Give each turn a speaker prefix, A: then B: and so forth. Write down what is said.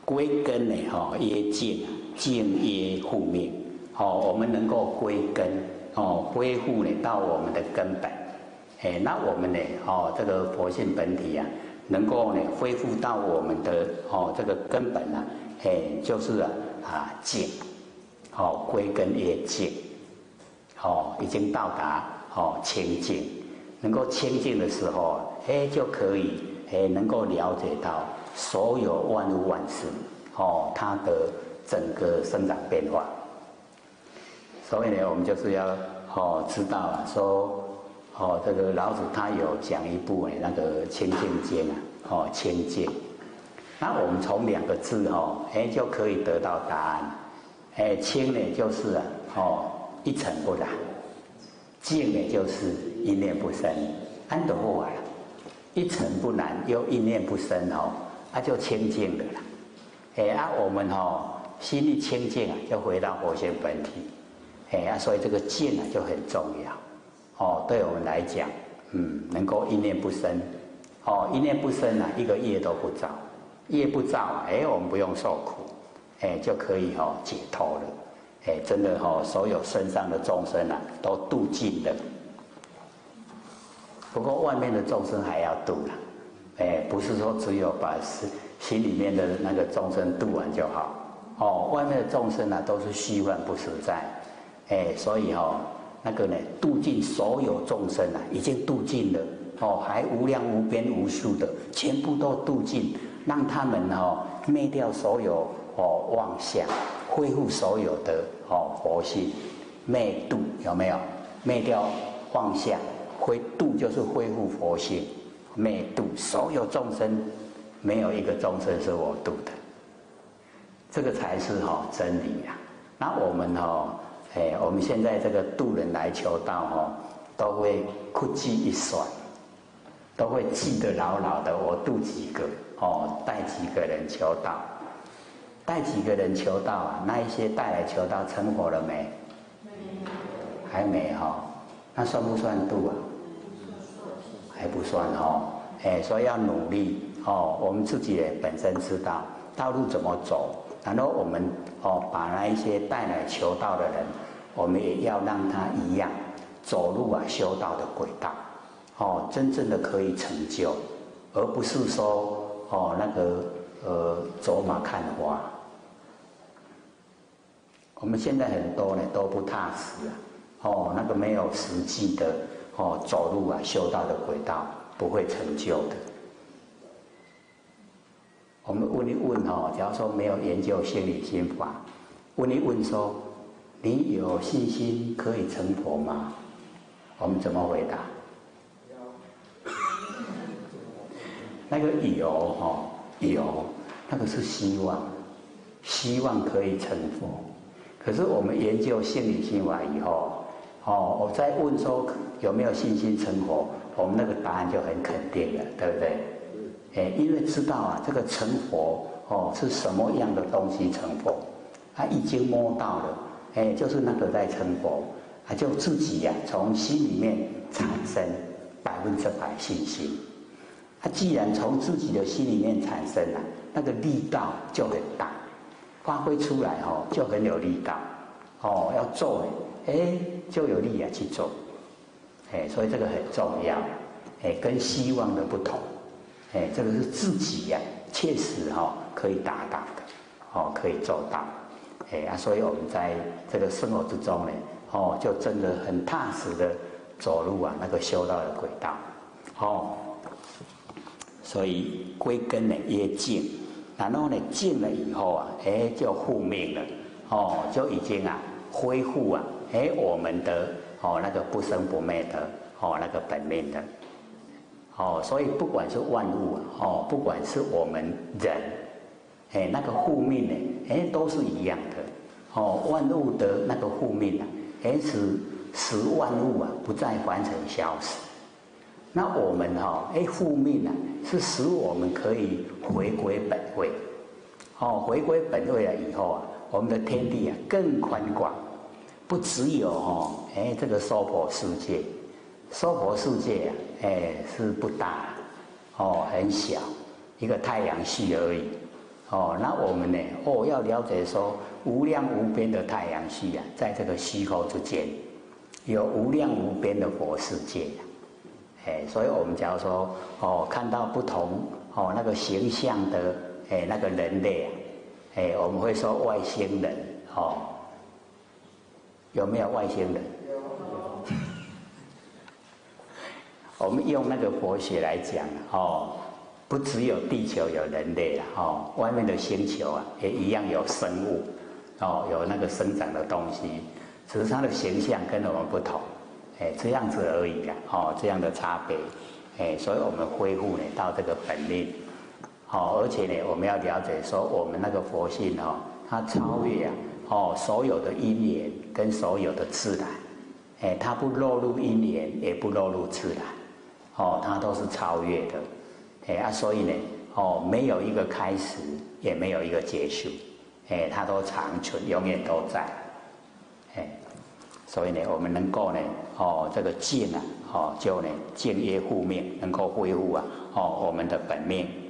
A: 归根呢，曰静，静曰复命。我们能够归根，恢复呢到我们的根本。那我们呢，这个佛性本体啊，能够呢恢复到我们的这个根本啊，就是静，归根曰静，已经到达清净，能够清净的时候，就可以能够了解到所有万物万事，它的整个生长变化。所以呢，我们就是要知道啊，说这个老子他有讲一部那个《清净经》啊，清净。那我们从2个字就可以得到答案。清呢就是一尘不染，净呢就是一念不生。安得好啊？一尘不染又一念不生就清净了啦。我们心一清净就回到佛性本体。所以这个静就很重要。对我们来讲，能够一念不生，一念不生一个业都不造，业不造，我们不用受苦，就可以解脱了。真的所有身上的众生都度尽了。不过外面的众生还要度啦，不是说只有把心里面的那个众生度完就好。外面的众生都是虚幻不实在。所以那个呢，度尽所有众生已经度尽了，还无量无边无数的，全部都度尽，让他们灭掉所有妄想，恢复所有的佛性，灭度有没有？灭掉妄想，度就是恢复佛性，灭度所有众生，没有一个众生是我度的，这个才是真理呀。那我们我们现在这个度人来求道都会哭记一算，都会记得牢牢的。我度几个带几个人求道，带几个人求道那一些带来求道成佛了没？还没那算不算度啊？还不算所以要努力我们自己本身知道道路怎么走。然后我们把那一些带来求道的人，我们也要让他一样走入修道的轨道，真正的可以成就，而不是说那个走马看花。我们现在很多呢都不踏实那个没有实际的走入修道的轨道，不会成就的。我们问一问假如说没有研究心理心法，问一问说你有信心可以成佛吗？我们怎么回答？那个有，那个是希望，希望可以成佛。可是我们研究心理心法以后我再问说有没有信心成佛，我们那个答案就很肯定了，对不对？因为知道这个成佛是什么样的东西成佛，他已经摸到了，就是那个在成佛，就自己从心里面产生100%信心。既然从自己的心里面产生那个力道就很大，发挥出来就很有力道，要做就有力去做，所以这个很重要，跟希望的不同。这个是自己切实可以达到的，可以做到，所以我们在这个生活之中呢，就真的很踏实的走入那个修道的轨道，所以归根呢曰静，然后呢静了以后就复命了，就已经恢复我们的那个不生不灭的那个本命的。所以不管是万物不管是我们人，那个护命呢，都是一样的，万物的那个护命使万物不再凡尘消失。那我们护命是使我们可以回归本位，回归本位了以后我们的天地更宽广，不只有这个娑婆世界。娑婆世界是不大很小，一个太阳系而已， 哦，那我们呢？哦，要了解说无量无边的太阳系啊，在这个虚空之间，有无量无边的佛世界啊。所以我们假如说哦，看到不同哦那个形象的那个人类啊，我们会说外星人哦，有没有外星人？有。我们用那个佛学来讲哦。不只有地球有人类了哦，外面的星球啊也一样有生物，哦，有那个生长的东西，只是它的形象跟我们不同，这样子而已啦，哦，这样的差别，所以我们恢复呢到这个本命，哦，而且呢我们要了解说我们那个佛性哦，它超越啊，哦所有的因缘跟所有的自然，它不落入因缘，也不落入自然，哦，它都是超越的。所以呢，哦，没有一个开始，也没有一个结束，它都长存，永远都在，所以呢，我们能够呢，哦，这个静啊，哦，就呢，静业护命，能够恢复啊，哦，我们的本命。